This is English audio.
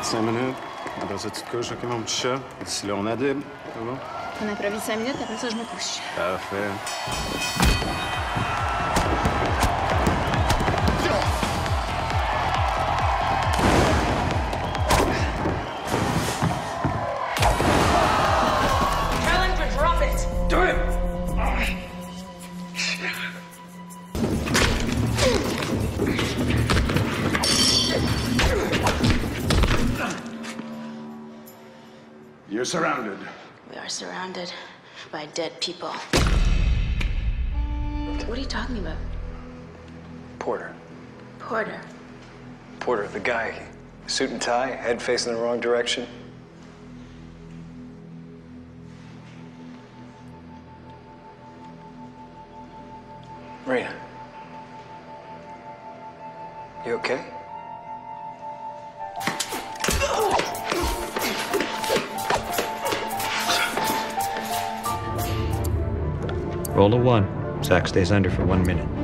de 5 minutes. Après ça, tu te couches avec mon petit chat. D'ici là, on adib. Ça va? On improvise 5 minutes, après ça, je me couche. Parfait. Challenger, drop it! Do it! You're surrounded. We are surrounded by dead people. What are you talking about? Porter. Porter. Porter, the guy. Suit and tie, head facing the wrong direction. Marina. You okay? Roll a 1. Zach stays under for 1 minute.